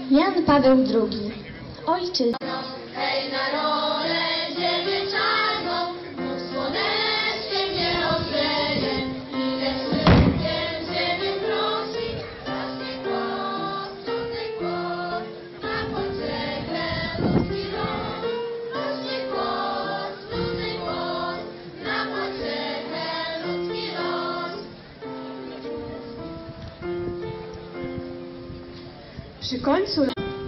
Jan Paweł II. Ojczyzna. Hej na rolę, ziemię czarną, mów słoneczkiem nie rozgrzeje. Ile szybkiem ziemię prosi, rośnie głos, trudny głos. Na potrzebę ludzki los, rośnie głos, trudny głos. Na potrzebę ludzki los. Przy końcu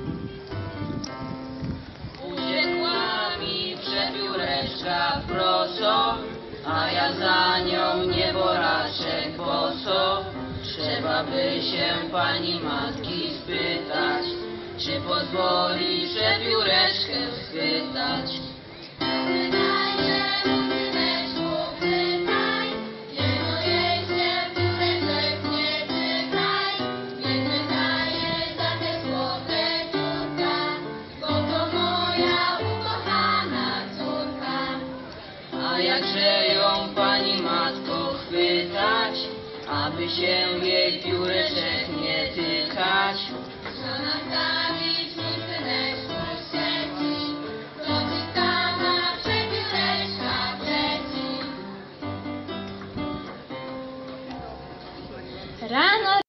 Uciekła mi przebióreczka proso, a ja za nią nieboraczek boso. Trzeba by się pani matki spytać, czy pozwoli przebióreczkę schwytać. A jakże ją pani matko chwytać, aby się jej pióreczek nie tykać? Co nastawić mój syneczku w sieci, to ci sama przebióreczka wleci. rano